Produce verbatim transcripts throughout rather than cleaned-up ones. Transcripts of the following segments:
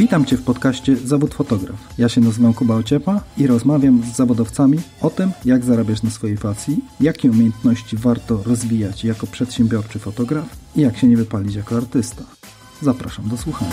Witam Cię w podcaście Zawód Fotograf. Ja się nazywam Kuba Ociepa i rozmawiam z zawodowcami o tym, jak zarabiać na swojej pasji, jakie umiejętności warto rozwijać jako przedsiębiorczy fotograf i jak się nie wypalić jako artysta. Zapraszam do słuchania.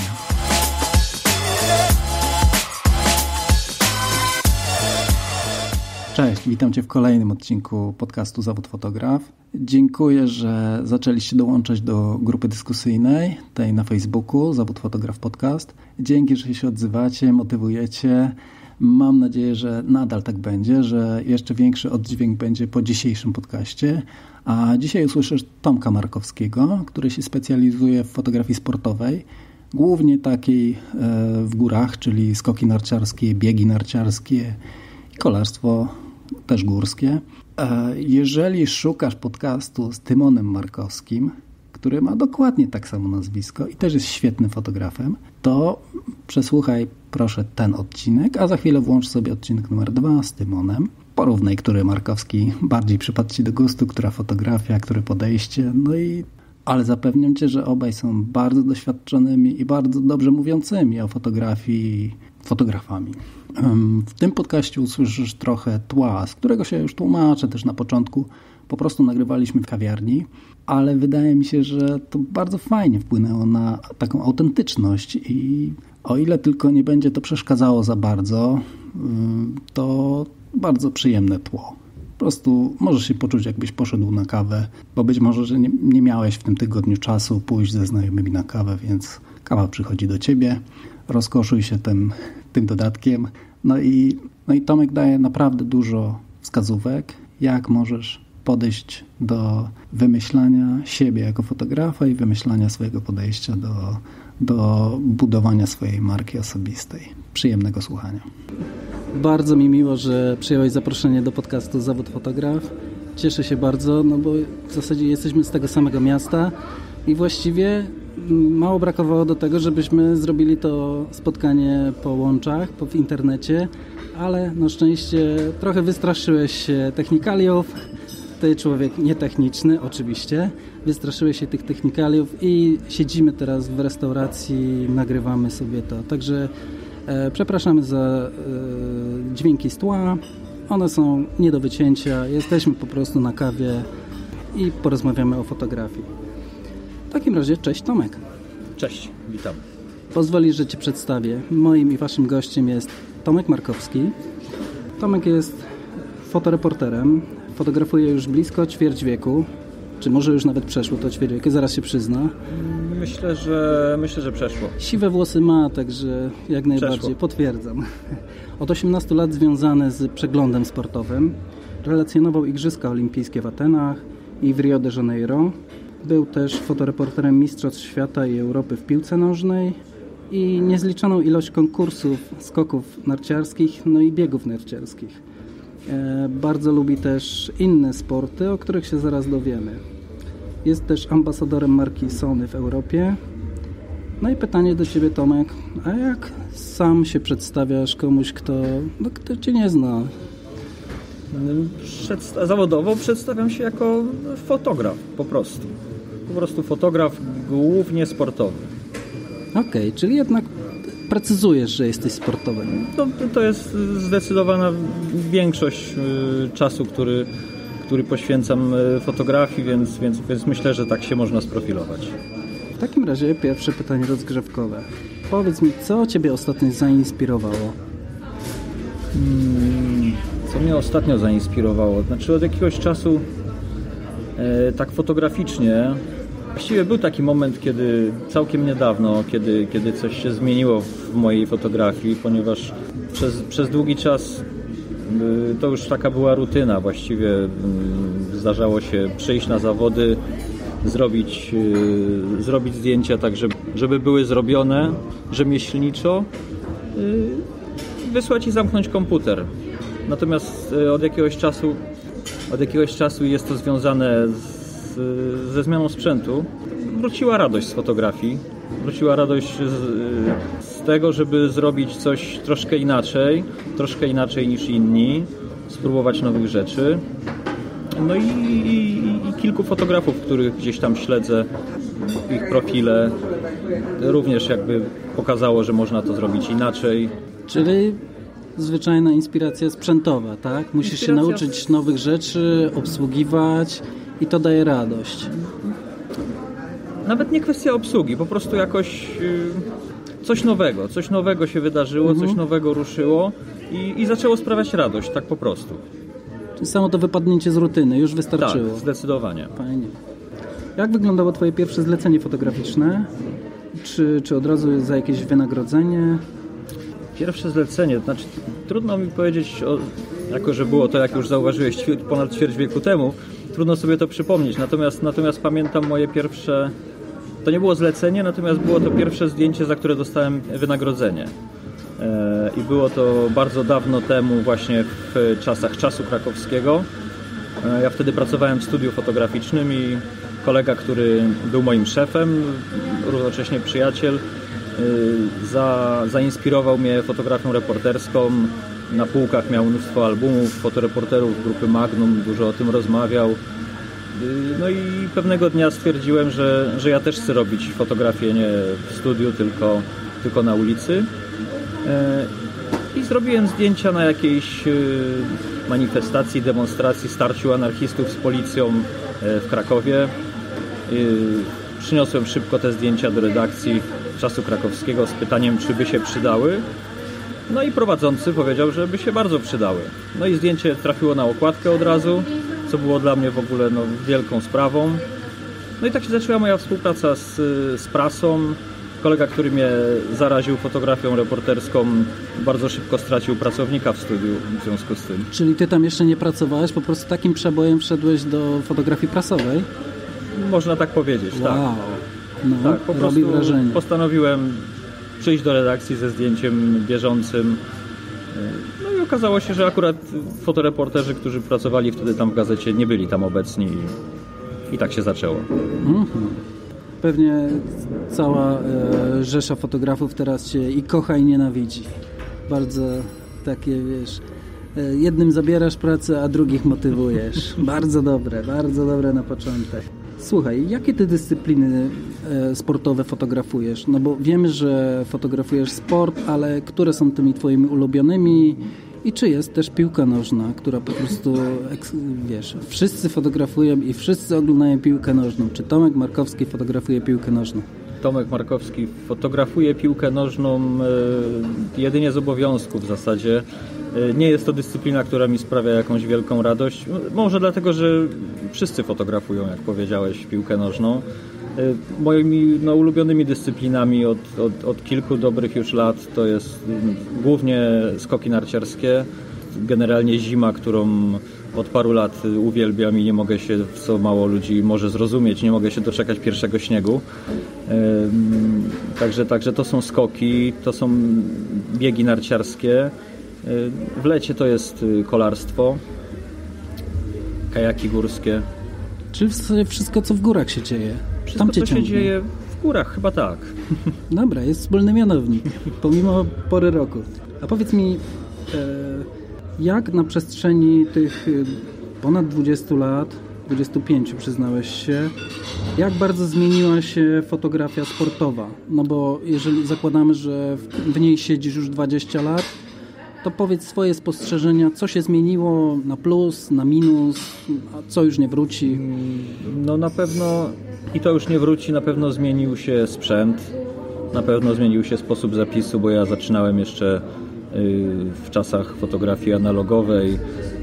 Cześć, witam Cię w kolejnym odcinku podcastu Zawód Fotograf. Dziękuję, że zaczęliście dołączać do grupy dyskusyjnej, tej na Facebooku, Zawód Fotograf Podcast. Dzięki, że się odzywacie, motywujecie. Mam nadzieję, że nadal tak będzie, że jeszcze większy oddźwięk będzie po dzisiejszym podcaście. A dzisiaj usłyszysz Tomka Markowskiego, który się specjalizuje w fotografii sportowej, głównie takiej w górach, czyli skoki narciarskie, biegi narciarskie i kolarstwo też górskie. Jeżeli szukasz podcastu z Tymonem Markowskim, który ma dokładnie tak samo nazwisko i też jest świetnym fotografem, to przesłuchaj proszę ten odcinek, a za chwilę włącz sobie odcinek numer dwa z Tymonem. Porównaj, który Markowski bardziej przypadł Ci do gustu, która fotografia, które podejście. No i ale zapewniam Cię, że obaj są bardzo doświadczonymi i bardzo dobrze mówiącymi o fotografii fotografami. W tym podcaście usłyszysz trochę tła, z którego się już tłumaczę też na początku. Po prostu nagrywaliśmy w kawiarni, ale wydaje mi się, że to bardzo fajnie wpłynęło na taką autentyczność i o ile tylko nie będzie to przeszkadzało za bardzo, to bardzo przyjemne tło. Po prostu możesz się poczuć, jakbyś poszedł na kawę, bo być może, że nie, nie miałeś w tym tygodniu czasu pójść ze znajomymi na kawę, więc kawa przychodzi do Ciebie. Rozkoszuj się tym, tym dodatkiem. No i, no i Tomek daje naprawdę dużo wskazówek, jak możesz podejść do wymyślania siebie jako fotografa i wymyślania swojego podejścia do, do budowania swojej marki osobistej. Przyjemnego słuchania. Bardzo mi miło, że przyjąłeś zaproszenie do podcastu Zawód Fotograf. Cieszę się bardzo, no bo w zasadzie jesteśmy z tego samego miasta i właściwie mało brakowało do tego, żebyśmy zrobili to spotkanie po łączach, po w internecie, ale na szczęście trochę wystraszyłeś się technikaliów. Ty człowiek nietechniczny, oczywiście. Wystraszyłeś się tych technikaliów i siedzimy teraz w restauracji, nagrywamy sobie to. Także e, przepraszamy za e, dźwięki z tła. One są nie do wycięcia. Jesteśmy po prostu na kawie i porozmawiamy o fotografii. W takim razie, cześć Tomek. Cześć, witam. Pozwolisz, że Cię przedstawię. Moim i Waszym gościem jest Tomek Markowski. Tomek jest fotoreporterem. Fotografuje już blisko ćwierć wieku. Czy może już nawet przeszło to ćwierć wieku? Zaraz się przyzna. Myślę, że myślę, że przeszło. Siwe włosy ma, także jak najbardziej przeszło. Potwierdzam. Od osiemnastu lat związany z przeglądem sportowym. Relacjonował Igrzyska Olimpijskie w Atenach i w Rio de Janeiro. Był też fotoreporterem Mistrzostw Świata i Europy w piłce nożnej i niezliczoną ilość konkursów, skoków narciarskich, no i biegów narciarskich. E, bardzo lubi też inne sporty, o których się zaraz dowiemy. Jest też ambasadorem marki Sony w Europie. No i pytanie do Ciebie, Tomek, a jak sam się przedstawiasz komuś, kto, no, kto Cię nie zna? Przedsta- zawodowo przedstawiam się jako fotograf, po prostu. Po prostu fotograf głównie sportowy. Okej, okay, czyli jednak precyzujesz, że jesteś sportowym. To, to jest zdecydowana większość czasu, który, który poświęcam fotografii, więc, więc, więc myślę, że tak się można sprofilować. W takim razie pierwsze pytanie rozgrzewkowe. Powiedz mi, co Ciebie ostatnio zainspirowało? Hmm, co mnie ostatnio zainspirowało? Znaczy od jakiegoś czasu e, tak fotograficznie właściwie był taki moment, kiedy całkiem niedawno, kiedy, kiedy coś się zmieniło w mojej fotografii, ponieważ przez, przez długi czas y, to już taka była rutyna. Właściwie y, zdarzało się przyjść na zawody, zrobić, y, zrobić zdjęcia tak, żeby, żeby były zrobione rzemieślniczo, y, wysłać i zamknąć komputer. Natomiast y, od jakiegoś czasu, od jakiegoś czasu jest to związane z ze zmianą sprzętu. Wróciła radość z fotografii. Wróciła radość z, z tego, żeby zrobić coś troszkę inaczej, troszkę inaczej niż inni, spróbować nowych rzeczy. No i, i, i kilku fotografów, których gdzieś tam śledzę, ich profile, również jakby pokazało, że można to zrobić inaczej. Czyli zwyczajna inspiracja sprzętowa, tak? Musisz inspiracja... się nauczyć nowych rzeczy, obsługiwać i to daje radość. Nawet nie kwestia obsługi, po prostu jakoś coś nowego, coś nowego się wydarzyło, mhm. coś nowego ruszyło i, i zaczęło sprawiać radość, tak po prostu. Czyli samo to wypadnięcie z rutyny już wystarczyło. Tak, zdecydowanie. Fajnie. Jak wyglądało Twoje pierwsze zlecenie fotograficzne? Czy, czy od razu za jakieś wynagrodzenie? Pierwsze zlecenie, to znaczy trudno mi powiedzieć, o, jako że było to, jak już zauważyłeś, ponad ćwierć wieku temu, trudno sobie to przypomnieć. Natomiast, natomiast pamiętam moje pierwsze, to nie było zlecenie, natomiast było to pierwsze zdjęcie, za które dostałem wynagrodzenie. E, I było to bardzo dawno temu, właśnie w czasach czasu krakowskiego. E, ja wtedy pracowałem w studiu fotograficznym i kolega, który był moim szefem, równocześnie przyjaciel, Za, zainspirował mnie fotografią reporterską. Na półkach miał mnóstwo albumów fotoreporterów grupy Magnum, dużo o tym rozmawiał. No i pewnego dnia stwierdziłem, że, że ja też chcę robić fotografię nie w studiu, tylko, tylko na ulicy. I zrobiłem zdjęcia na jakiejś manifestacji, demonstracji, starciu anarchistów z policją w Krakowie. Przyniosłem szybko te zdjęcia do redakcji Czasu Krakowskiego z pytaniem, czy by się przydały. No i prowadzący powiedział, że by się bardzo przydały. No i zdjęcie trafiło na okładkę od razu, co było dla mnie w ogóle no, wielką sprawą. No i tak się zaczęła moja współpraca z, z prasą. Kolega, który mnie zaraził fotografią reporterską, bardzo szybko stracił pracownika w studiu w związku z tym. Czyli ty tam jeszcze nie pracowałeś, po prostu takim przebojem wszedłeś do fotografii prasowej? Można tak powiedzieć, wow. tak. No, tak, po robi prostu wrażenie. Postanowiłem przyjść do redakcji ze zdjęciem bieżącym. No i okazało się, że akurat fotoreporterzy, którzy pracowali wtedy tam w gazecie, nie byli tam obecni i, i tak się zaczęło. Mhm. Pewnie cała e, rzesza fotografów teraz Cię i kocha, i nienawidzi. Bardzo takie, wiesz, e, jednym zabierasz pracę, a drugich motywujesz. Bardzo dobre, bardzo dobre na początek. Słuchaj, jakie Ty dyscypliny e, sportowe fotografujesz? No bo wiemy, że fotografujesz sport, ale które są tymi Twoimi ulubionymi? I czy jest też piłka nożna, która po prostu, wiesz, wszyscy fotografują i wszyscy oglądają piłkę nożną. Czy Tomek Markowski fotografuje piłkę nożną? Tomek Markowski fotografuje piłkę nożną e, jedynie z obowiązku w zasadzie. E, nie jest to dyscyplina, która mi sprawia jakąś wielką radość. Może dlatego, że wszyscy fotografują, jak powiedziałeś, piłkę nożną. E, moimi no, ulubionymi dyscyplinami od, od, od kilku dobrych już lat to jest m, głównie skoki narciarskie. Generalnie zima, którą od paru lat uwielbiam i nie mogę się, co mało ludzi może zrozumieć, nie mogę się doczekać pierwszego śniegu. Także, także to są skoki, to są biegi narciarskie. W lecie to jest kolarstwo, kajaki górskie. Czyli wszystko, co w górach się dzieje. Wszystko, Tam cię co się ciągnie. dzieje w górach, chyba tak. Dobra, jest wspólny mianownik, pomimo pory roku. A powiedz mi, jak na przestrzeni tych ponad dwudziestu lat, dwudziestu pięciu przyznałeś się, jak bardzo zmieniła się fotografia sportowa? No bo jeżeli zakładamy, że w niej siedzisz już dwadzieścia lat, to powiedz swoje spostrzeżenia, co się zmieniło na plus, na minus, a co już nie wróci? No na pewno, i to już nie wróci, na pewno zmienił się sprzęt, na pewno zmienił się sposób zapisu, bo ja zaczynałem jeszcze w czasach fotografii analogowej.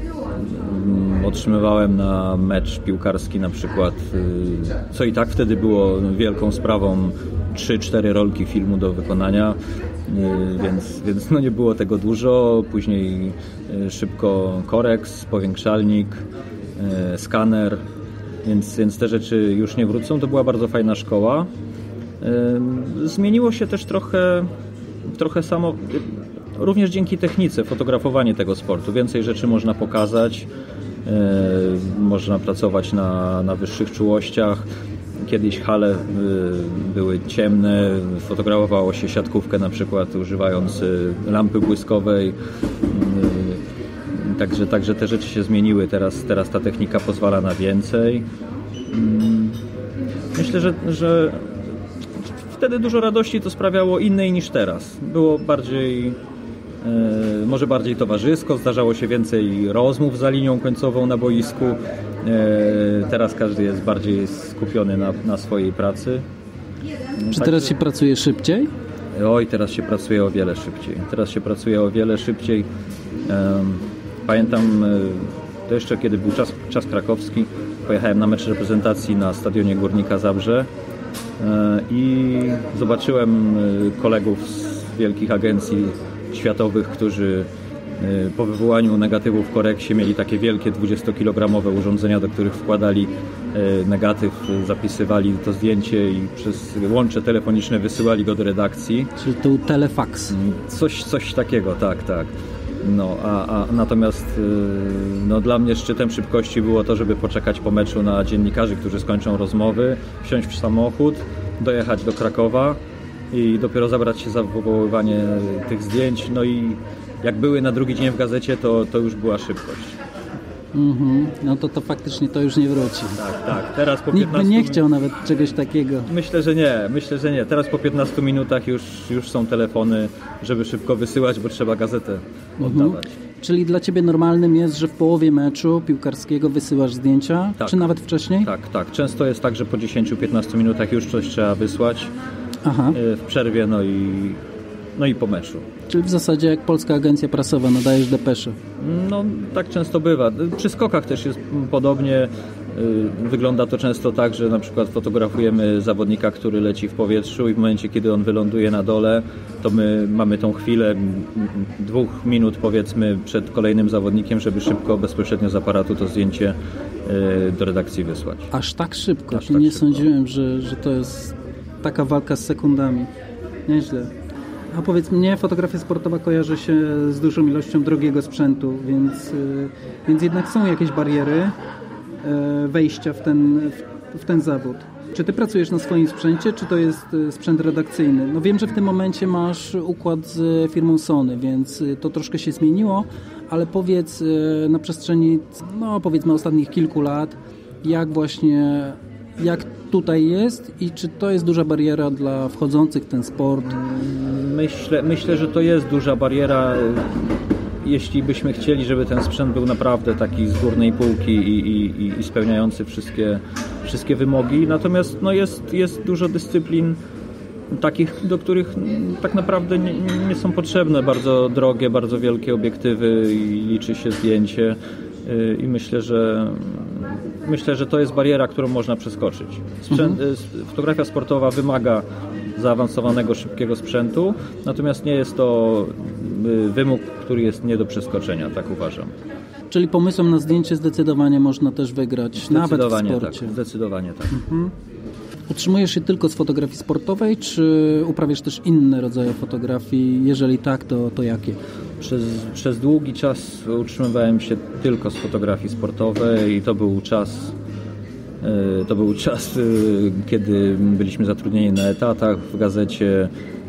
Otrzymywałem na mecz piłkarski na przykład, co i tak wtedy było wielką sprawą, trzy cztery rolki filmu do wykonania, więc, więc no nie było tego dużo. Później szybko koreks, powiększalnik, skaner, więc, więc te rzeczy już nie wrócą. To była bardzo fajna szkoła. Zmieniło się też trochę, trochę samo... Również dzięki technice, fotografowanie tego sportu. Więcej rzeczy można pokazać, yy, można pracować na, na wyższych czułościach. Kiedyś hale yy, były ciemne, fotografowało się siatkówkę na przykład używając yy, lampy błyskowej. Yy, także, także te rzeczy się zmieniły. Teraz, teraz ta technika pozwala na więcej. Yy, myślę, że, że wtedy dużo radości to sprawiało innej niż teraz. Było bardziej, e, może bardziej towarzysko, zdarzało się więcej rozmów za linią końcową na boisku. E, teraz każdy jest bardziej skupiony na, na swojej pracy. Czy tak, teraz się pracuje szybciej? Oj, teraz się pracuje o wiele szybciej. Teraz się pracuje o wiele szybciej. Pamiętam, to jeszcze kiedy był czas, czas krakowski, pojechałem na mecz reprezentacji na stadionie Górnika Zabrze i zobaczyłem kolegów z wielkich agencji światowych, którzy po wywołaniu negatywów w koreksie mieli takie wielkie dwudziestokilogramowe urządzenia, do których wkładali negatyw, zapisywali to zdjęcie i przez łącze telefoniczne wysyłali go do redakcji. Czyli to telefax. Coś, coś takiego, tak, tak. No, a, a natomiast no, dla mnie szczytem szybkości było to, żeby poczekać po meczu na dziennikarzy, którzy skończą rozmowy, wsiąść w samochód, dojechać do Krakowa i dopiero zabrać się za wywoływanie tych zdjęć. No i jak były na drugi dzień w gazecie, to, to już była szybkość. Mm-hmm. No to to faktycznie to już nie wróci. Tak, tak. Teraz po Nikt by nie chciał nawet czegoś takiego. Myślę, że nie. Myślę, że nie. Teraz po piętnastu minutach już, już są telefony, żeby szybko wysyłać, bo trzeba gazetę oddawać. Mm-hmm. Czyli dla Ciebie normalnym jest, że w połowie meczu piłkarskiego wysyłasz zdjęcia? Tak. Czy nawet wcześniej? Tak, tak. Często jest tak, że po dziesięciu do piętnastu minutach już coś trzeba wysłać. Aha. W przerwie, no i, no i po meczu. Czyli w zasadzie jak Polska Agencja Prasowa, nadajesz depesze. No tak często bywa. Przy skokach też jest podobnie. Wygląda to często tak, że na przykład fotografujemy zawodnika, który leci w powietrzu i w momencie, kiedy on wyląduje na dole, to my mamy tą chwilę dwóch minut powiedzmy przed kolejnym zawodnikiem, żeby szybko, bezpośrednio z aparatu to zdjęcie do redakcji wysłać. Aż tak szybko? Aż tak nie szybko. Sądziłem, że, że to jest taka walka z sekundami. Nieźle. A powiedz, mnie fotografia sportowa kojarzy się z dużą ilością drogiego sprzętu, więc, więc jednak są jakieś bariery wejścia w ten, w ten zawód. Czy ty pracujesz na swoim sprzęcie, czy to jest sprzęt redakcyjny? No wiem, że w tym momencie masz układ z firmą Sony, więc to troszkę się zmieniło, ale powiedz na przestrzeni, no powiedzmy ostatnich kilku lat, jak właśnie, jak tutaj jest i czy to jest duża bariera dla wchodzących w ten sport? Myślę, myślę, że to jest duża bariera, jeśli byśmy chcieli, żeby ten sprzęt był naprawdę taki z górnej półki i, i, i spełniający wszystkie, wszystkie wymogi. Natomiast no jest, jest dużo dyscyplin takich, do których tak naprawdę nie, nie są potrzebne bardzo drogie, bardzo wielkie obiektywy i liczy się zdjęcie. I myślę, że myślę, że to jest bariera, którą można przeskoczyć. Sprzęt, mhm. Fotografia sportowa wymaga zaawansowanego, szybkiego sprzętu, natomiast nie jest to wymóg, który jest nie do przeskoczenia, tak uważam. Czyli pomysłem na zdjęcie zdecydowanie można też wygrać, nawet w sporcie. Tak, zdecydowanie tak. Mhm. Utrzymujesz się tylko z fotografii sportowej, czy uprawiasz też inne rodzaje fotografii? Jeżeli tak, to, to jakie? Przez, przez długi czas utrzymywałem się tylko z fotografii sportowej i to był czas, to był czas, kiedy byliśmy zatrudnieni na etatach w gazecie,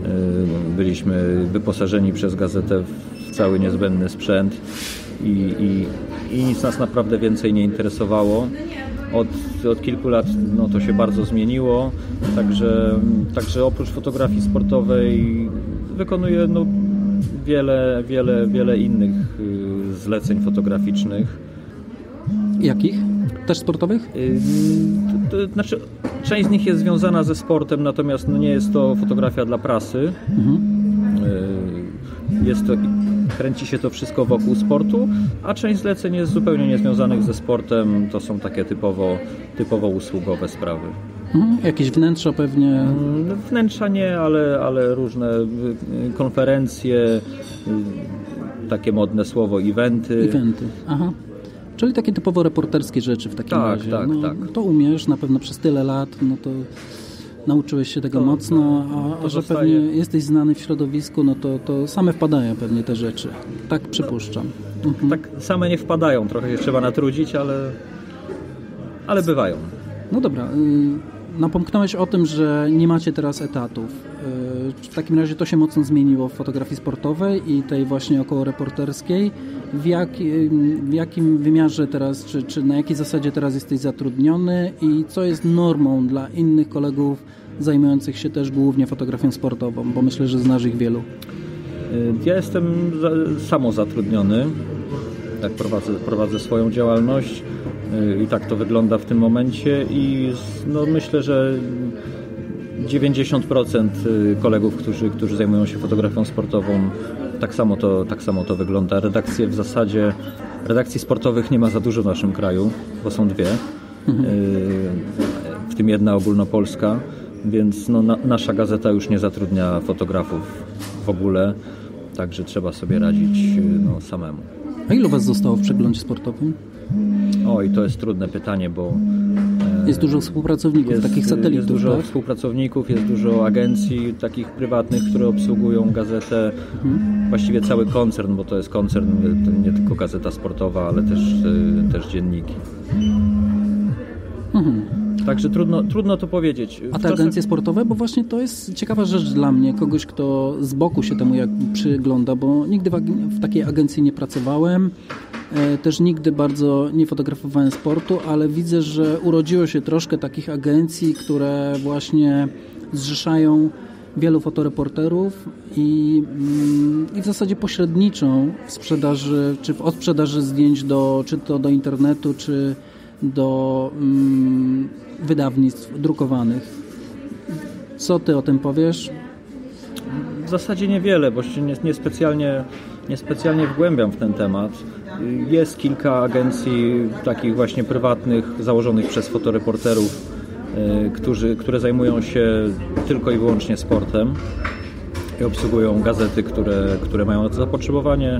byliśmy wyposażeni przez gazetę w cały niezbędny sprzęt i, i, i nic nas naprawdę więcej nie interesowało. Od, od kilku lat no, to się bardzo zmieniło, także, także oprócz fotografii sportowej wykonuję no, wiele, wiele, wiele innych y, zleceń fotograficznych. Jakich? Też sportowych? Y, to, to znaczy, część z nich jest związana ze sportem, natomiast no, nie jest to fotografia dla prasy. Mhm. Y, jest to, kręci się to wszystko wokół sportu, a część zleceń jest zupełnie niezwiązanych ze sportem. To są takie typowo, typowo usługowe sprawy. Mhm. Jakieś wnętrza pewnie? Wnętrza nie, ale, ale różne konferencje, takie modne słowo, eventy. Eventy, aha. Czyli takie typowo reporterskie rzeczy w takim tak, razie. Tak, no, tak. To umiesz na pewno przez tyle lat, no to nauczyłeś się tego to, mocno, a, a że pewnie jesteś znany w środowisku, no to, to same wpadają pewnie te rzeczy. Tak przypuszczam. Mhm. Tak same nie wpadają, trochę się trzeba natrudzić, ale, ale bywają. No dobra, napomknąłeś o tym, że nie macie teraz etatów. W takim razie to się mocno zmieniło w fotografii sportowej i tej właśnie około reporterskiej. W, jak, w jakim wymiarze teraz, czy, czy na jakiej zasadzie teraz jesteś zatrudniony i co jest normą dla innych kolegów zajmujących się też głównie fotografią sportową, bo myślę, że znasz ich wielu. Ja jestem samozatrudniony, tak prowadzę, prowadzę swoją działalność i tak to wygląda w tym momencie i no myślę, że dziewięćdziesiąt procent kolegów, którzy, którzy zajmują się fotografią sportową, tak samo to, tak samo to wygląda. Redakcje w zasadzie, redakcji sportowych nie ma za dużo w naszym kraju, bo są dwie, mhm. w tym jedna ogólnopolska, więc no, na, nasza gazeta już nie zatrudnia fotografów w ogóle, także trzeba sobie radzić no, samemu. A ilu was zostało w przeglądzie sportowym? Oj, to jest trudne pytanie, bo jest dużo współpracowników, jest, takich satelitów, Jest dużo tak? współpracowników, jest dużo agencji takich prywatnych, które obsługują gazetę. Mhm. Właściwie cały koncern, bo to jest koncern, to nie tylko gazeta sportowa, ale też, też dzienniki. Mhm. Także trudno, trudno to powiedzieć. A te agencje sportowe? Bo właśnie to jest ciekawa rzecz dla mnie, kogoś, kto z boku się temu jak przygląda, bo nigdy w, ag- w takiej agencji nie pracowałem. Też nigdy bardzo nie fotografowałem sportu, ale widzę, że urodziło się troszkę takich agencji, które właśnie zrzeszają wielu fotoreporterów i, i w zasadzie pośredniczą w sprzedaży, czy w odsprzedaży zdjęć do, czy to do internetu, czy do um, wydawnictw drukowanych. Co ty o tym powiesz? W zasadzie niewiele, bo się nie, niespecjalnie, niespecjalnie wgłębiam w ten temat. Jest kilka agencji takich właśnie prywatnych, założonych przez fotoreporterów, yy, którzy, które zajmują się tylko i wyłącznie sportem i obsługują gazety, które, które mają na to zapotrzebowanie.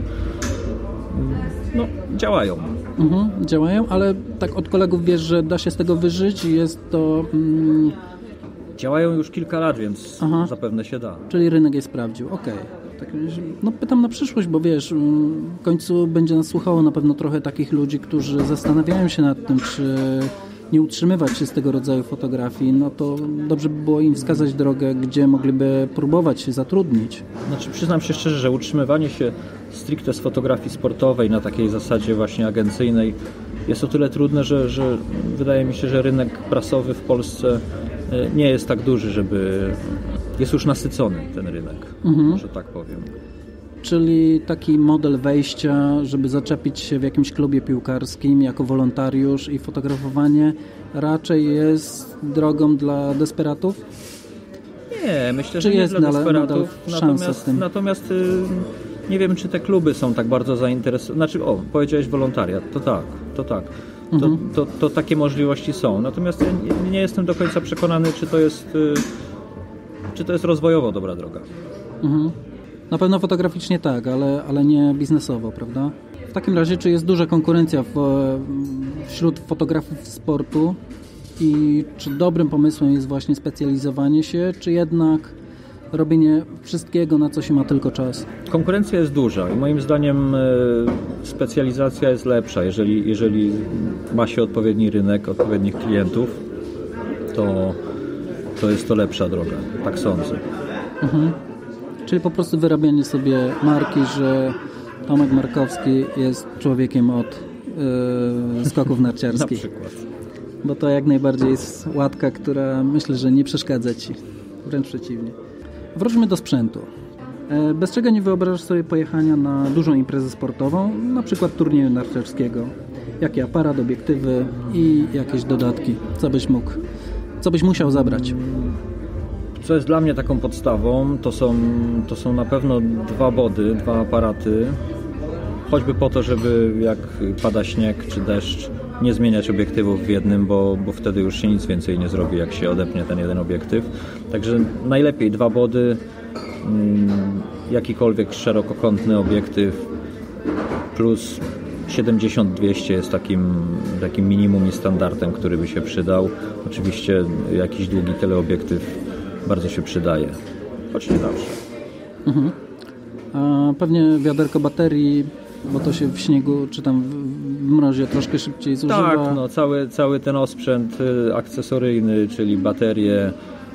No, działają. Mhm, działają, ale tak od kolegów wiesz, że da się z tego wyżyć i jest to... Mm... Działają już kilka lat, więc Aha. zapewne się da. Czyli rynek je sprawdził, okej. Okay. Tak, no pytam na przyszłość, bo wiesz, w końcu będzie nas słuchało na pewno trochę takich ludzi, którzy zastanawiają się nad tym, czy nie utrzymywać się z tego rodzaju fotografii, no to dobrze by było im wskazać drogę, gdzie mogliby próbować się zatrudnić. Znaczy przyznam się szczerze, że utrzymywanie się stricte z fotografii sportowej na takiej zasadzie właśnie agencyjnej jest o tyle trudne, że, że wydaje mi się, że rynek prasowy w Polsce nie jest tak duży, żeby... Jest już nasycony ten rynek, mhm. że tak powiem. Czyli taki model wejścia, żeby zaczepić się w jakimś klubie piłkarskim jako wolontariusz i fotografowanie raczej jest drogą dla desperatów? Nie, myślę, czy że nie jest dla nadal, desperatów. Nadal natomiast, z tym? natomiast nie wiem, czy te kluby są tak bardzo zainteresowane. Znaczy, o, powiedziałeś wolontariat, to tak, to tak. To, mhm. to, to, to takie możliwości są. Natomiast ja nie, nie jestem do końca przekonany, czy to jest, czy to jest rozwojowo dobra droga. Mhm. Na pewno fotograficznie tak, ale, ale nie biznesowo, prawda? W takim razie, czy jest duża konkurencja w, wśród fotografów sportu i czy dobrym pomysłem jest właśnie specjalizowanie się, czy jednak robienie wszystkiego, na co się ma tylko czas? Konkurencja jest duża i moim zdaniem specjalizacja jest lepsza. Jeżeli, jeżeli ma się odpowiedni rynek, odpowiednich klientów, to, to jest to lepsza droga. Tak sądzę. Mhm. Czyli po prostu wyrabianie sobie marki, że Tomek Markowski jest człowiekiem od yy, skoków narciarskich. Na przykład. Bo to jak najbardziej jest łatka, która myślę, że nie przeszkadza Ci. Wręcz przeciwnie. Wróćmy do sprzętu. Bez czego nie wyobrażasz sobie pojechania na dużą imprezę sportową, na przykład turnieju narciarskiego? Jaki aparat, obiektywy i jakieś dodatki? Co byś mógł, co byś musiał zabrać? Co jest dla mnie taką podstawą, to są, to są na pewno dwa body, dwa aparaty, choćby po to, żeby jak pada śnieg czy deszcz, nie zmieniać obiektywów w jednym, bo, bo wtedy już się nic więcej nie zrobi, jak się odepnie ten jeden obiektyw. Także najlepiej dwa body, jakikolwiek szerokokątny obiektyw plus siedemdziesiąt dwieście jest takim, takim minimum i standardem, który by się przydał. Oczywiście jakiś długi teleobiektyw bardzo się przydaje, choć nie zawsze. Mhm. A pewnie wiaderko baterii, bo to się w śniegu czy tam w mrozie troszkę szybciej zużywa. Tak, no, cały, cały ten osprzęt akcesoryjny, czyli baterie,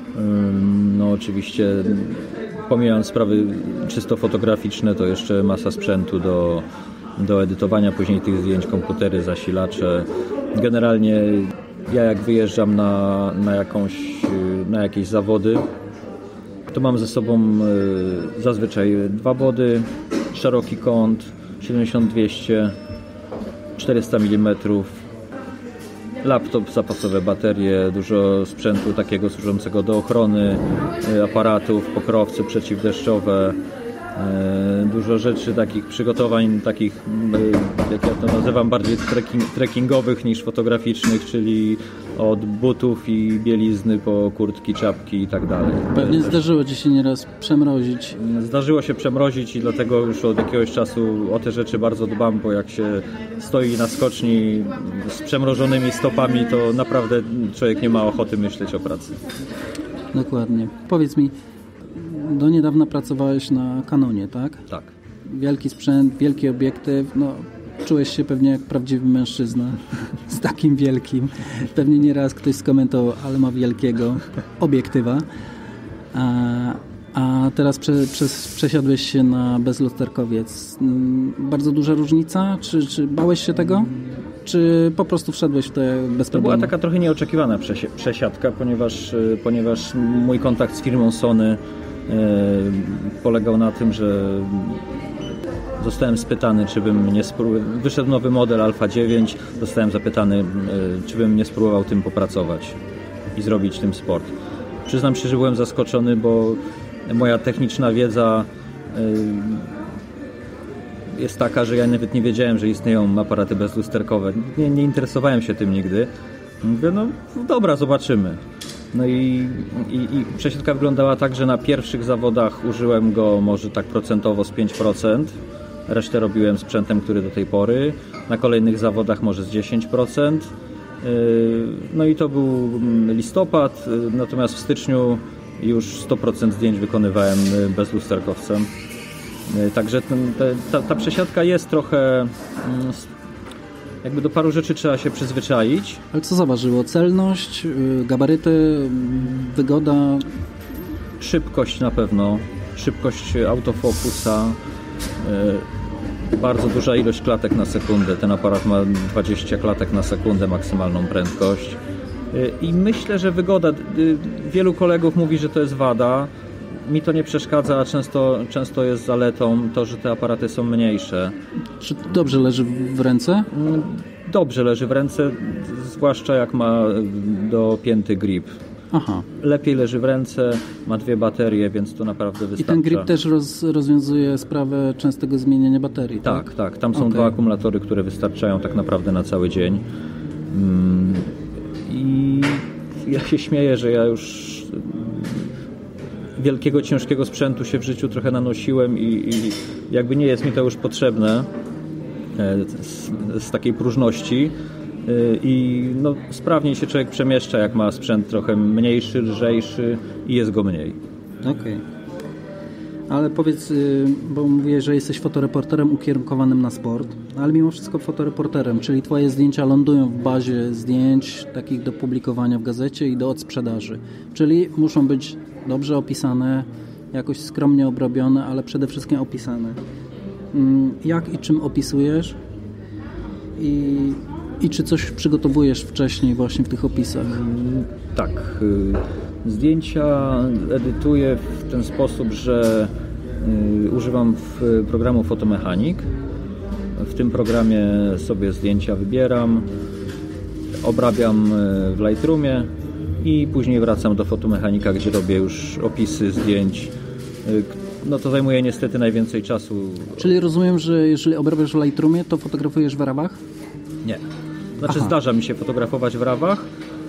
no oczywiście pomijając sprawy czysto fotograficzne, to jeszcze masa sprzętu do, do edytowania później tych zdjęć, komputery, zasilacze. Generalnie Ja jak wyjeżdżam na, na, jakąś, na jakieś zawody, to mam ze sobą zazwyczaj dwa body, szeroki kąt, siedemdziesiąt dwieście, czterysta milimetrów, laptop, zapasowe baterie, dużo sprzętu takiego służącego do ochrony, aparatów, pokrowce przeciwdeszczowe, dużo rzeczy takich przygotowań, takich jak ja to nazywam, bardziej trekking, trekkingowych niż fotograficznych, czyli od butów i bielizny po kurtki, czapki i tak dalej. Pewnie też zdarzyło Ci się nieraz przemrozić. Zdarzyło się przemrozić i dlatego już od jakiegoś czasu o te rzeczy bardzo dbam, bo jak się stoi na skoczni z przemrożonymi stopami, to naprawdę człowiek nie ma ochoty myśleć o pracy. Dokładnie. Powiedz mi, do niedawna pracowałeś na Canonie, tak? Tak. Wielki sprzęt, wielki obiektyw, no czułeś się pewnie jak prawdziwy mężczyzna z takim wielkim. Pewnie nieraz ktoś skomentował, ale ma wielkiego obiektywa. A, a teraz prze, przez, przesiadłeś się na bezlusterkowiec. Bardzo duża różnica? Czy, czy bałeś się tego? Czy po prostu wszedłeś w te bez To problemu? była taka trochę nieoczekiwana przesiadka, ponieważ, ponieważ mój kontakt z firmą Sony polegał na tym, że zostałem spytany, czy bym nie spróbował. Wyszedł nowy model Alfa dziewięć, zostałem zapytany, czy bym nie spróbował tym popracować i zrobić tym sport. Przyznam się, że byłem zaskoczony, bo moja techniczna wiedza jest taka, że ja nawet nie wiedziałem, że istnieją aparaty bezlusterkowe. Nie, nie interesowałem się tym nigdy. Mówię, no dobra, zobaczymy. No i, i, i przesiadka wyglądała tak, że na pierwszych zawodach użyłem go może tak procentowo z pięć procent. Resztę robiłem sprzętem, który do tej pory. Na kolejnych zawodach może z dziesięć procent. No i to był listopad, natomiast w styczniu już sto procent zdjęć wykonywałem bezlusterkowcem. Także ten, te, ta, ta przesiadka jest trochę... Jakby do paru rzeczy trzeba się przyzwyczaić. Ale co zaważyło? Celność, gabaryty, wygoda? Szybkość na pewno. Szybkość autofokusa. Bardzo duża ilość klatek na sekundę. Ten aparat ma dwadzieścia klatek na sekundę maksymalną prędkość. I myślę, że wygoda. Wielu kolegów mówi, że to jest wada. Mi to nie przeszkadza, a często, często jest zaletą to, że te aparaty są mniejsze. Czy dobrze leży w ręce? Dobrze leży w ręce, zwłaszcza jak ma dopięty grip. Aha. Lepiej leży w ręce, ma dwie baterie, więc to naprawdę wystarcza. I ten grip też roz, rozwiązuje sprawę częstego zmieniania baterii, tak? Tak, tak. Tam są okay. dwa akumulatory, które wystarczają tak naprawdę na cały dzień. I ja się śmieję, że ja już wielkiego, ciężkiego sprzętu się w życiu trochę nanosiłem i, i jakby nie jest mi to już potrzebne z, z takiej próżności i no, sprawniej się człowiek przemieszcza, jak ma sprzęt trochę mniejszy, lżejszy i jest go mniej. Okej. Okay. Ale powiedz, bo mówię, że jesteś fotoreporterem ukierunkowanym na sport, ale mimo wszystko fotoreporterem, czyli twoje zdjęcia lądują w bazie zdjęć takich do publikowania w gazecie i do odsprzedaży. Czyli muszą być dobrze opisane, jakoś skromnie obrobione, ale przede wszystkim opisane. Jak i czym opisujesz i, i czy coś przygotowujesz wcześniej właśnie w tych opisach? Tak. Zdjęcia edytuję w ten sposób, że używam programu Photomechanik. W tym programie sobie zdjęcia wybieram, obrabiam w Lightroomie i później wracam do Photomechanika, gdzie robię już opisy zdjęć. No to zajmuje niestety najwięcej czasu. Czyli rozumiem, że jeżeli obrabiasz w Lightroomie, to fotografujesz w rawach? Nie. Znaczy Aha. Zdarza mi się fotografować w rawach.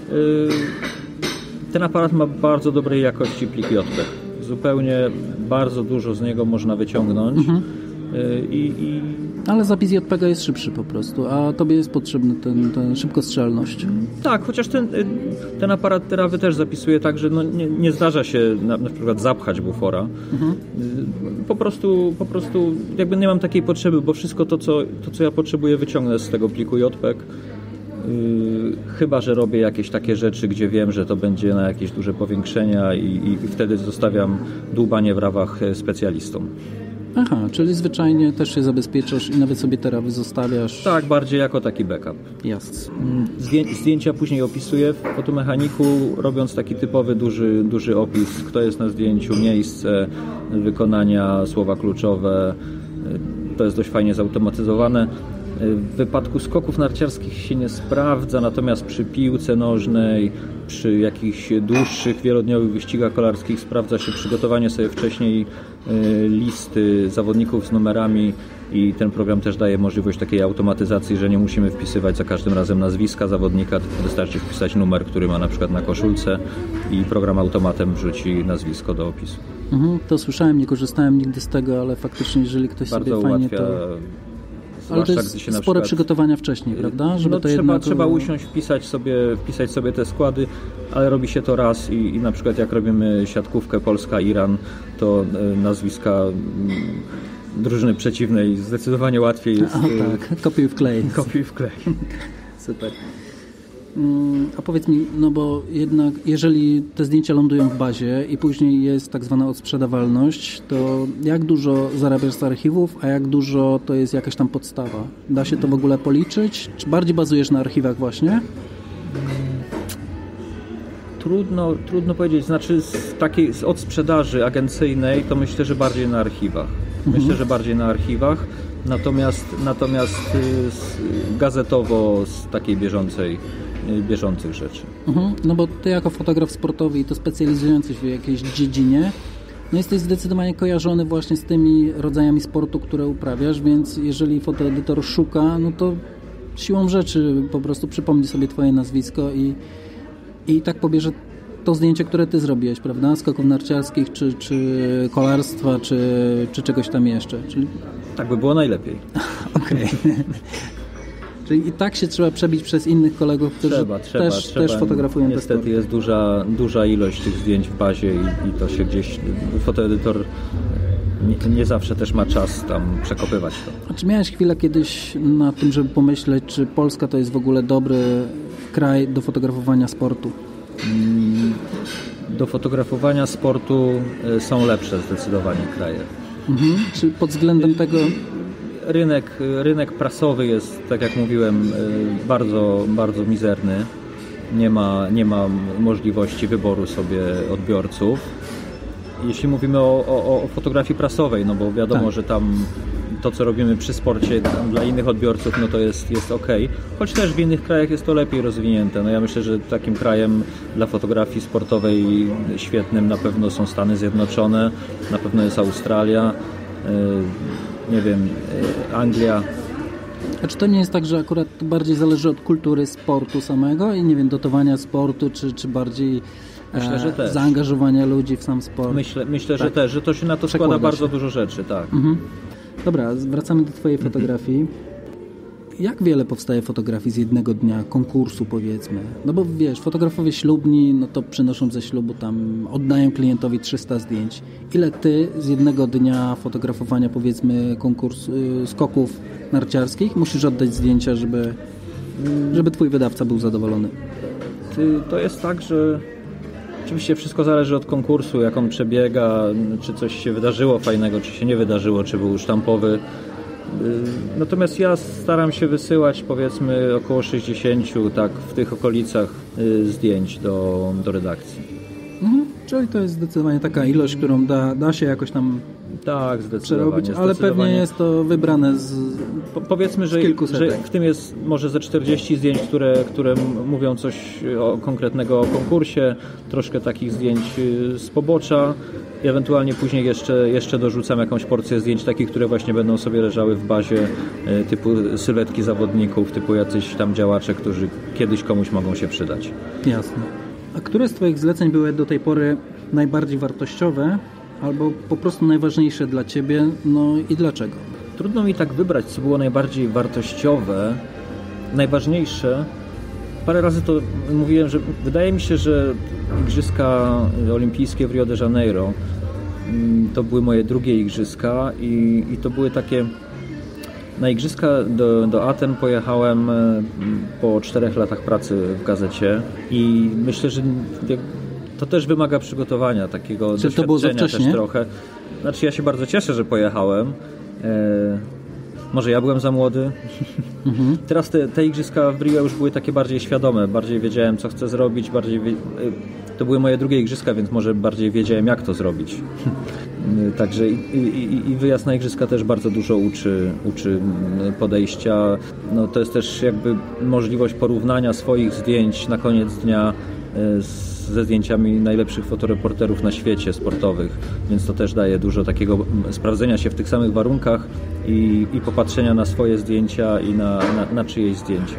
Ten aparat ma bardzo dobrej jakości plik J P E G. Zupełnie bardzo dużo z niego można wyciągnąć. Mhm. I, i... Ale zapis J P G jest szybszy po prostu, a tobie jest potrzebna ten, ten szybkostrzelność. Tak, chociaż ten, ten aparat rawy też zapisuje tak, że no nie, nie zdarza się na, na przykład zapchać bufora. Mhm. Po prostu, po prostu jakby nie mam takiej potrzeby, bo wszystko to, co, to, co ja potrzebuję, wyciągnę z tego pliku J P E G. Yy, chyba że robię jakieś takie rzeczy, gdzie wiem, że to będzie na jakieś duże powiększenia i, i wtedy zostawiam dłubanie w rawach specjalistom. Aha, czyli zwyczajnie też się zabezpieczasz i nawet sobie terawy zostawiasz. Tak, bardziej jako taki backup. Jasne. Zdjęcia później opisuję w fotomechaniku, robiąc taki typowy duży, duży opis, kto jest na zdjęciu, miejsce wykonania, słowa kluczowe. To jest dość fajnie zautomatyzowane. W wypadku skoków narciarskich się nie sprawdza, natomiast przy piłce nożnej, przy jakichś dłuższych, wielodniowych wyścigach kolarskich sprawdza się przygotowanie sobie wcześniej listy zawodników z numerami i ten program też daje możliwość takiej automatyzacji, że nie musimy wpisywać za każdym razem nazwiska zawodnika, tylko wystarczy wpisać numer, który ma na przykład na koszulce i program automatem wrzuci nazwisko do opisu. Mhm, to słyszałem, nie korzystałem nigdy z tego, ale faktycznie jeżeli ktoś bardzo sobie fajnie ułatwia, to... Ale to jest spore przykład... przygotowania wcześniej, prawda? Żeby no, to trzeba, jednak... trzeba usiąść, wpisać sobie, wpisać sobie te składy, ale robi się to raz i, i na przykład jak robimy siatkówkę Polska-Iran, to y, nazwiska y, drużyny przeciwnej zdecydowanie łatwiej jest... O, tak, kopiuj wklej. Kopiuj wklej. Super. A powiedz mi, no bo jednak jeżeli te zdjęcia lądują w bazie i później jest tak zwana odsprzedawalność, to jak dużo zarabiasz z archiwów, a jak dużo to jest jakaś tam podstawa? Da się to w ogóle policzyć? Czy bardziej bazujesz na archiwach właśnie? Trudno, trudno powiedzieć. Znaczy z takiej z odsprzedaży agencyjnej to myślę, że bardziej na archiwach. Myślę, mhm. że bardziej na archiwach. Natomiast, natomiast z, gazetowo z takiej bieżącej bieżących rzeczy. Mhm, no bo ty jako fotograf sportowy i to specjalizujący się w jakiejś dziedzinie, no jesteś zdecydowanie kojarzony właśnie z tymi rodzajami sportu, które uprawiasz, więc jeżeli fotoedytor szuka, no to siłą rzeczy po prostu przypomni sobie twoje nazwisko i, i tak pobierze to zdjęcie, które ty zrobiłeś, prawda? Skoków narciarskich, czy, czy kolarstwa, czy, czy czegoś tam jeszcze. Czyli... Tak by było najlepiej. Okej. Okay. Czyli i tak się trzeba przebić przez innych kolegów, którzy trzeba, trzeba, też, trzeba. też fotografują te sporty. Niestety jest duża, duża ilość tych zdjęć w bazie i, i to się gdzieś, fotoedytor nie, nie zawsze też ma czas tam przekopywać to. A czy miałeś chwilę kiedyś na tym, żeby pomyśleć, czy Polska to jest w ogóle dobry kraj do fotografowania sportu? Do fotografowania sportu są lepsze zdecydowanie kraje. Mhm. Czy pod względem tego... Rynek, rynek prasowy jest, tak jak mówiłem, bardzo, bardzo mizerny. Nie ma, nie ma możliwości wyboru sobie odbiorców. Jeśli mówimy o, o, o fotografii prasowej, no bo wiadomo, tak. że tam to, co robimy przy sporcie dla innych odbiorców, no to jest, jest ok. Choć też w innych krajach jest to lepiej rozwinięte. No ja myślę, że takim krajem dla fotografii sportowej świetnym na pewno są Stany Zjednoczone, na pewno jest Australia, nie wiem, Anglia. A czy to nie jest tak, że akurat to bardziej zależy od kultury sportu samego i nie wiem, dotowania sportu, czy, czy bardziej myślę, że też. zaangażowania ludzi w sam sport? Myślę, myślę tak. że też, że to się na to składa bardzo dużo rzeczy, tak. Mhm. Dobra, wracamy do twojej fotografii. Jak wiele powstaje fotografii z jednego dnia, konkursu powiedzmy? No bo wiesz, fotografowie ślubni, no to przynoszą ze ślubu tam, oddają klientowi trzysta zdjęć. Ile ty z jednego dnia fotografowania powiedzmy konkursu, skoków narciarskich musisz oddać zdjęcia, żeby, żeby twój wydawca był zadowolony? Ty, to jest tak, że oczywiście wszystko zależy od konkursu, jak on przebiega, czy coś się wydarzyło fajnego, czy się nie wydarzyło, czy był sztampowy. Natomiast ja staram się wysyłać powiedzmy około sześćdziesięciu, tak w tych okolicach zdjęć do, do redakcji. Mhm, czyli to jest zdecydowanie taka ilość, którą da, da się jakoś tam tak, zdecydowanie, przerobić, ale pewnie jest to wybrane z po, powiedzmy, że, że w tym jest może ze czterdzieści zdjęć, które, które mówią coś o konkretnego o konkursie, troszkę takich zdjęć z pobocza. I ewentualnie później jeszcze, jeszcze dorzucam jakąś porcję zdjęć takich, które właśnie będą sobie leżały w bazie typu sylwetki zawodników, typu jacyś tam działacze, którzy kiedyś komuś mogą się przydać. Jasne. A które z twoich zleceń były do tej pory najbardziej wartościowe albo po prostu najważniejsze dla ciebie, no i dlaczego? Trudno mi tak wybrać, co było najbardziej wartościowe, najważniejsze. Parę razy to mówiłem, że wydaje mi się, że Igrzyska Olimpijskie w Rio de Janeiro to były moje drugie igrzyska i, i to były takie... Na igrzyska do, do Aten pojechałem po czterech latach pracy w gazecie i myślę, że to też wymaga przygotowania, takiego czy doświadczenia to było za wcześnie? Też trochę. Znaczy ja się bardzo cieszę, że pojechałem. E, może ja byłem za młody. Mhm. Teraz te, te igrzyska w Rio już były takie bardziej świadome. Bardziej wiedziałem, co chcę zrobić. Bardziej wie... To były moje drugie igrzyska, więc może bardziej wiedziałem, jak to zrobić. Także i, i, i wyjazd na igrzyska też bardzo dużo uczy, uczy podejścia. No, to jest też jakby możliwość porównania swoich zdjęć na koniec dnia z ze zdjęciami najlepszych fotoreporterów na świecie sportowych, więc to też daje dużo takiego sprawdzenia się w tych samych warunkach i, i popatrzenia na swoje zdjęcia i na, na, na czyjeś zdjęcia.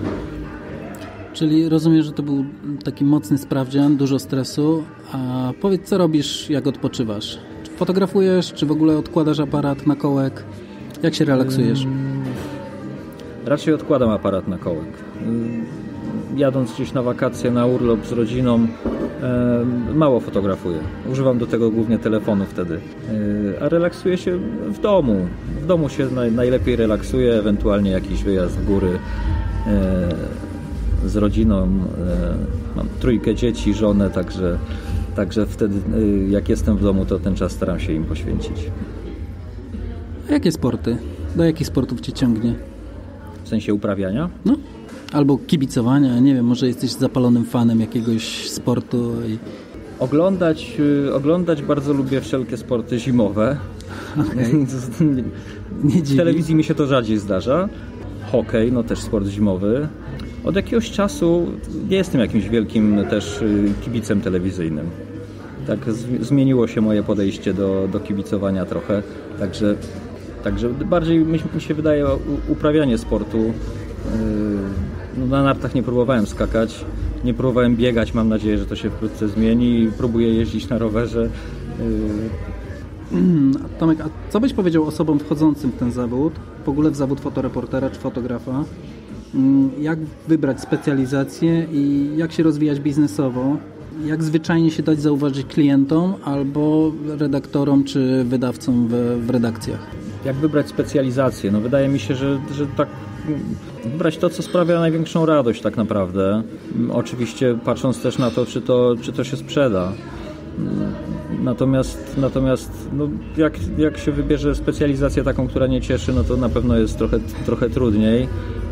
Czyli rozumiem, że to był taki mocny sprawdzian, dużo stresu. A powiedz, co robisz, jak odpoczywasz? Czy fotografujesz, czy w ogóle odkładasz aparat na kołek? Jak się relaksujesz? Hmm, raczej odkładam aparat na kołek. Jadąc gdzieś na wakacje, na urlop z rodziną, e, mało fotografuję. Używam do tego głównie telefonu wtedy. E, a relaksuję się w domu. W domu się naj, najlepiej relaksuję, ewentualnie jakiś wyjazd w góry e, z rodziną. E, mam trójkę dzieci, żonę, także, także wtedy e, jak jestem w domu, to ten czas staram się im poświęcić. A jakie sporty? Do jakich sportów cię ciągnie? W sensie uprawiania? No. Albo kibicowania, nie wiem, może jesteś zapalonym fanem jakiegoś sportu. I... Oglądać, oglądać bardzo lubię wszelkie sporty zimowe. Okay. Nie w telewizji mi się to rzadziej zdarza. Hokej, no też sport zimowy. Od jakiegoś czasu nie jestem jakimś wielkim też kibicem telewizyjnym. Tak zmieniło się moje podejście do, do kibicowania trochę. Także, także bardziej mi się wydaje uprawianie sportu. No, na nartach nie próbowałem skakać, nie próbowałem biegać, mam nadzieję, że to się wkrótce zmieni. Próbuję jeździć na rowerze. Tomek, a co byś powiedział osobom wchodzącym w ten zawód, w ogóle w zawód fotoreportera czy fotografa? Jak wybrać specjalizację i jak się rozwijać biznesowo? Jak zwyczajnie się dać zauważyć klientom albo redaktorom czy wydawcom w, w redakcjach? Jak wybrać specjalizację? No wydaje mi się, że, że tak wybrać to, co sprawia największą radość tak naprawdę. Oczywiście patrząc też na to, czy to, czy to się sprzeda. Natomiast, natomiast no jak, jak się wybierze specjalizację taką, która nie cieszy, no to na pewno jest trochę, trochę trudniej.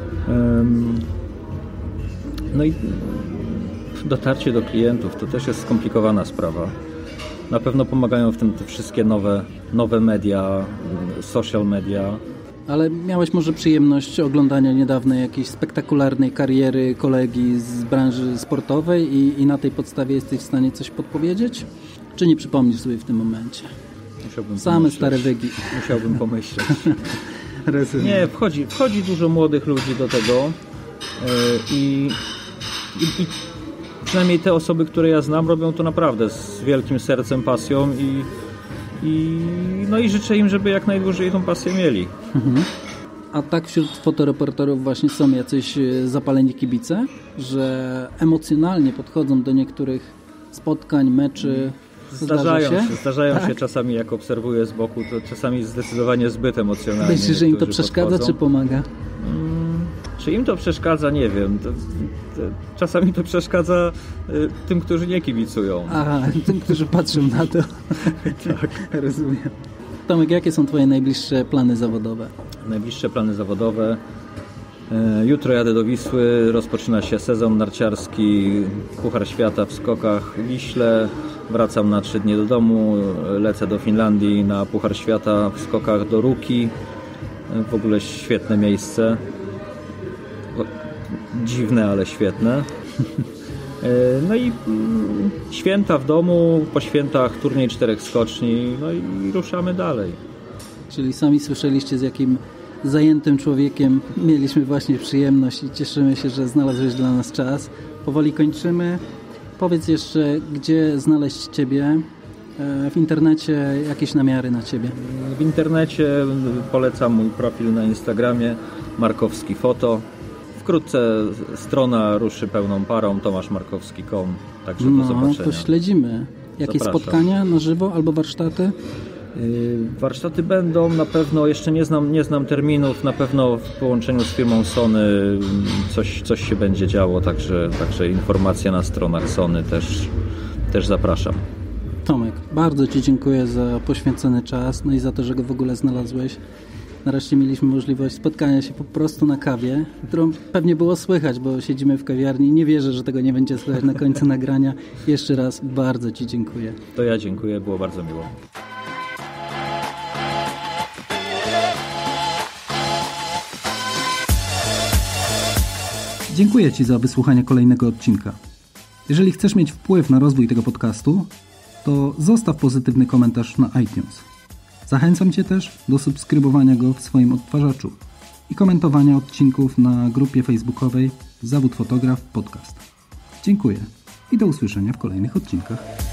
No i dotarcie do klientów to też jest skomplikowana sprawa. Na pewno pomagają w tym te wszystkie nowe, nowe media, social media. Ale miałeś może przyjemność oglądania niedawnej jakiejś spektakularnej kariery kolegi z branży sportowej i, i na tej podstawie jesteś w stanie coś podpowiedzieć? Czy nie przypomnisz sobie w tym momencie? Musiałbym Same pomyśleć. stare wygi. Musiałbym pomyśleć. Nie, wchodzi, wchodzi dużo młodych ludzi do tego yy, i, i, i przynajmniej te osoby, które ja znam, robią to naprawdę z wielkim sercem, pasją i, i, no i życzę im, żeby jak najdłużej tą pasję mieli. Mhm. A tak wśród fotoreporterów właśnie są jacyś zapaleni kibice, że emocjonalnie podchodzą do niektórych spotkań, meczy. Zdarzają się, się, zdarzają tak? się czasami, jak obserwuję z boku, to czasami zdecydowanie zbyt emocjonalnie. Myślisz, że im to przeszkadza, podchodzą. Czy pomaga? Hmm, czy im to przeszkadza? Nie wiem. To, to, czasami to przeszkadza y, tym, którzy nie kibicują. Aha, tym, którzy patrzą na to. Tak, rozumiem. Tomek, jakie są twoje najbliższe plany zawodowe? Najbliższe plany zawodowe. Jutro jadę do Wisły, rozpoczyna się sezon narciarski, Puchar Świata w skokach w Wiśle, wracam na trzy dni do domu, lecę do Finlandii na Puchar Świata w skokach do Ruki, w ogóle świetne miejsce, dziwne, ale świetne. No i święta w domu, po świętach turniej czterech skoczni, no i ruszamy dalej. Czyli sami słyszeliście, z jakim zajętym człowiekiem mieliśmy właśnie przyjemność i cieszymy się, że znalazłeś dla nas czas. Powoli kończymy. Powiedz jeszcze, gdzie znaleźć Ciebie w internecie, jakieś namiary na Ciebie? W internecie polecam mój profil na Instagramie Markowski Foto. Wkrótce strona ruszy pełną parą, tomasz markowski kropka com, także no, do zobaczenia. No to śledzimy. Jakieś Zapraszam. Spotkania na żywo albo warsztaty? Warsztaty będą, na pewno jeszcze nie znam, nie znam terminów, na pewno w połączeniu z firmą Sony coś, coś się będzie działo, także, także informacje na stronach Sony też, też zapraszam. Tomek, bardzo Ci dziękuję za poświęcony czas, no i za to, że go w ogóle znalazłeś. Nareszcie mieliśmy możliwość spotkania się po prostu na kawie, którą pewnie było słychać, bo siedzimy w kawiarni. Nie wierzę, że tego nie będzie słychać na końcu nagrania. Jeszcze raz bardzo Ci dziękuję. To ja dziękuję, było bardzo miło. Dziękuję Ci za wysłuchanie kolejnego odcinka. Jeżeli chcesz mieć wpływ na rozwój tego podcastu, to zostaw pozytywny komentarz na iTunes. Zachęcam Cię też do subskrybowania go w swoim odtwarzaczu i komentowania odcinków na grupie facebookowej Zawód Fotograf Podcast. Dziękuję i do usłyszenia w kolejnych odcinkach.